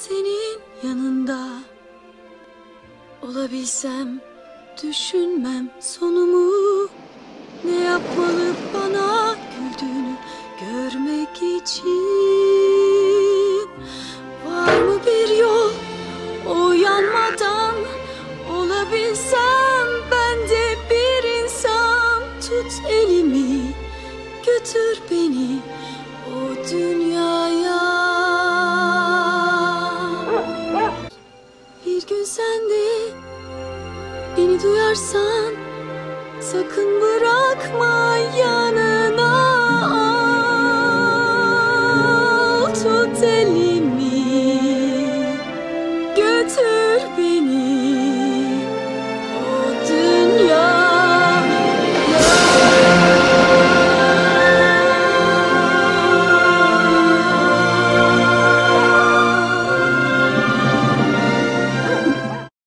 senin yanında. Olabilsem düşünmem sonumu. Ne yapmalı bana güldüğünü görmek için? Var mı bir yol uyanmadan? Olabilsem ben de bir insan. Tut elimi, götür beni o dünyaya. Bir gün sen de beni duyarsan sakın bırakma yanına al. Tut elimi.